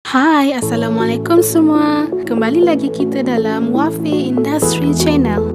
Hai, Assalamualaikum semua. Kembali lagi kita dalam Wafi Industry Channel.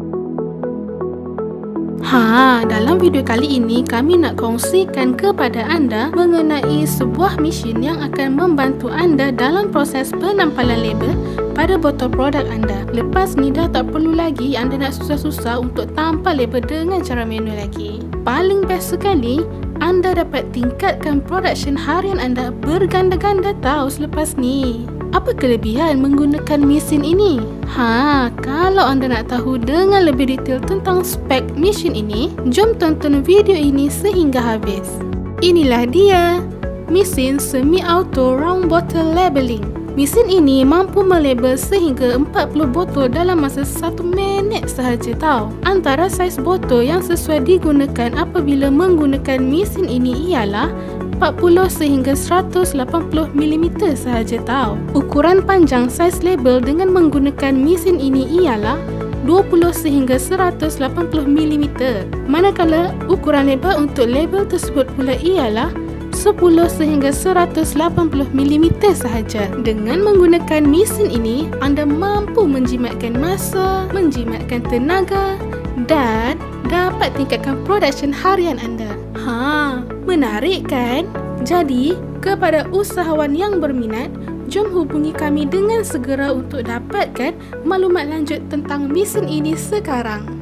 Dalam video kali ini kami nak kongsikan kepada anda mengenai sebuah mesin yang akan membantu anda dalam proses penampalan label pada botol produk anda. Lepas ni dah tak perlu lagi anda nak susah-susah untuk tampal label dengan cara manual lagi. Paling best sekali, anda dapat tingkatkan production harian anda berganda-ganda tahu selepas ni. Apa kelebihan menggunakan mesin ini? Kalau anda nak tahu dengan lebih detail tentang spek mesin ini, jom tonton video ini sehingga habis. Inilah dia, mesin semi-auto round bottle labeling. Mesin ini mampu melabel sehingga 40 botol dalam masa 1 minit sahaja tau. Antara saiz botol yang sesuai digunakan apabila menggunakan mesin ini ialah 40 sehingga 180mm sahaja tau. Ukuran panjang saiz label dengan menggunakan mesin ini ialah 20 sehingga 180mm. Manakala ukuran label untuk label tersebut pula ialah 10 sehingga 180mm sahaja. Dengan menggunakan mesin ini, anda mampu menjimatkan masa, menjimatkan tenaga dan dapat tingkatkan production harian anda. Menarik kan? Jadi, kepada usahawan yang berminat, jom hubungi kami dengan segera untuk dapatkan maklumat lanjut tentang mesin ini sekarang.